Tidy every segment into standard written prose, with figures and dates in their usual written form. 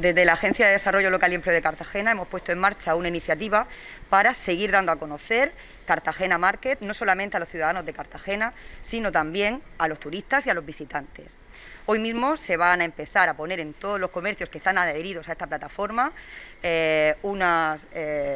Desde la Agencia de Desarrollo Local y Empleo de Cartagena hemos puesto en marcha una iniciativa para seguir dando a conocer Cartagena Market, no solamente a los ciudadanos de Cartagena, sino también a los turistas y a los visitantes. Hoy mismo se van a empezar a poner en todos los comercios que están adheridos a esta plataforma unas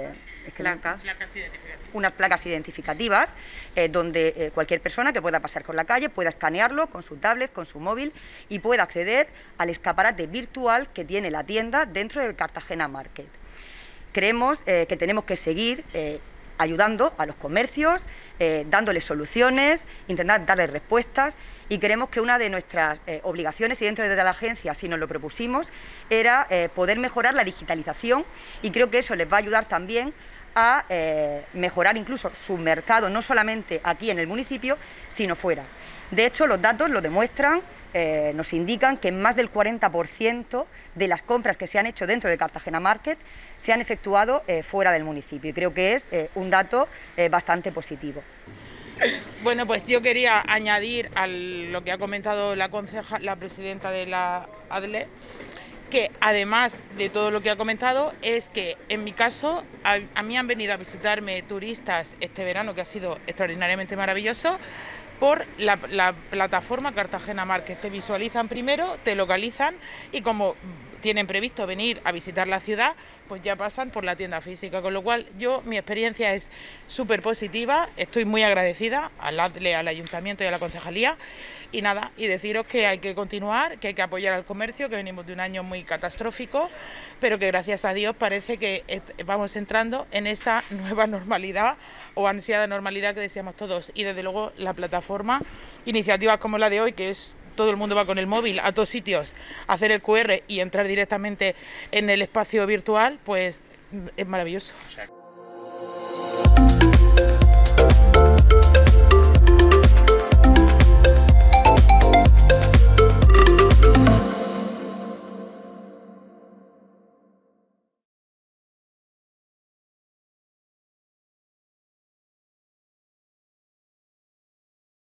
placas identificativas donde cualquier persona que pueda pasar por la calle pueda escanearlo con su tablet, con su móvil y pueda acceder al escaparate virtual que tiene la tienda dentro de Cartagena Market. Creemos que tenemos que seguir ayudando a los comercios, dándoles soluciones, intentar darles respuestas, y creemos que una de nuestras obligaciones, y dentro de la agencia si nos lo propusimos, era poder mejorar la digitalización, y creo que eso les va a ayudar también a mejorar incluso su mercado, no solamente aquí en el municipio, sino fuera. De hecho, los datos lo demuestran, nos indican que más del 40% de las compras que se han hecho dentro de Cartagena Market se han efectuado fuera del municipio, y creo que es un dato bastante positivo. Bueno, pues yo quería añadir a lo que ha comentado la presidenta de la ADLE, que además de todo lo que ha comentado, es que en mi caso a mí han venido a visitarme turistas este verano, que ha sido extraordinariamente maravilloso, por la plataforma Cartagena Market. Te visualizan primero, te localizan, y como tienen previsto venir a visitar la ciudad, pues ya pasan por la tienda física, con lo cual mi experiencia es súper positiva. Estoy muy agradecida al ADLE, al Ayuntamiento y a la Concejalía, y nada, y deciros que hay que continuar, que hay que apoyar al comercio, que venimos de un año muy catastrófico, pero que gracias a Dios parece que vamos entrando en esa nueva normalidad o ansiada normalidad que deseamos todos, y desde luego la plataforma, iniciativas como la de hoy, que es todo el mundo va con el móvil a todos sitios a hacer el QR y entrar directamente en el espacio virtual, pues es maravilloso.